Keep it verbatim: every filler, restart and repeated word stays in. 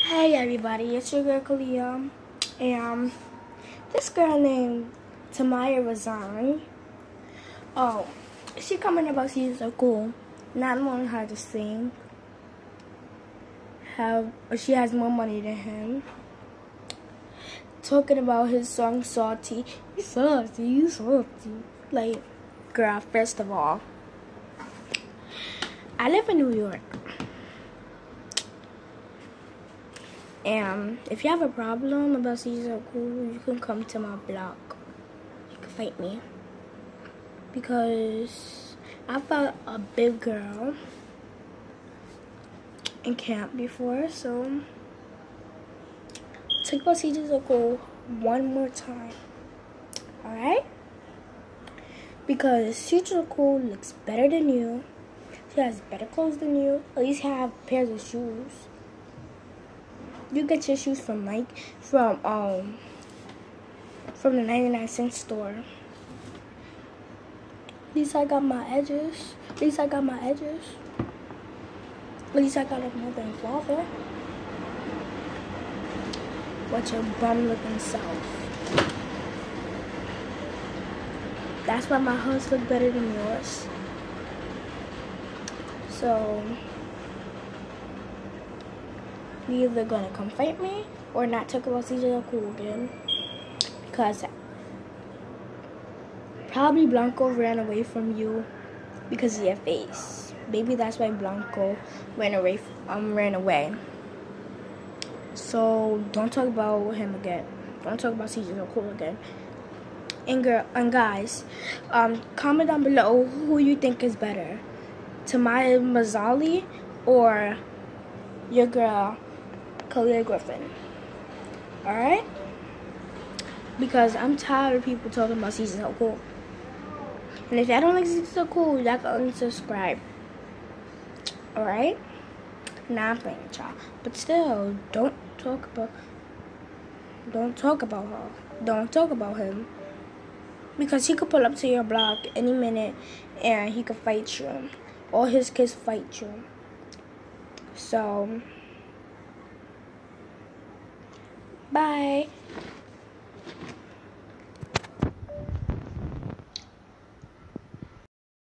Hey everybody, it's your girl Kalia, and this girl named Tamaya Razan. Oh, she coming about she's so cool, not knowing how to sing. How she has more money than him. Talking about his song Salty. You salty, you salty. Like, girl, first of all, I live in New York. And if you have a problem about she's so cool, you can come to my block. You can fight me. Because I fought a big girl in camp before, so talk about C J so cool one more time. Alright? Because C J so cool looks better than you. She has better clothes than you. At least have pairs of shoes. You get your shoes from Nike, from um, from the ninety-nine cent store. At least I got my edges. At least I got my edges. At least I got a mother and father. What's your bum looking self? That's why my hoods look better than yours. So you either gonna come fight me or not talk about C J so cool again, because probably Blanco ran away from you because of your face. Maybe that's why Blanco ran away. Um, ran away. So don't talk about him again. Don't talk about C J so cool again. And girl, and guys, um, comment down below who you think is better, Tamaya Mazzali or your girl Kalia Griffin. Alright? Because I'm tired of people talking about she's so cool. And if y'all don't like she's so cool, y'all can unsubscribe. Alright? Nah, I'm playing with y'all. But still, don't talk about don't talk about her. Don't talk about him. Because he could pull up to your block any minute and he could fight you. Or his kids fight you. So bye.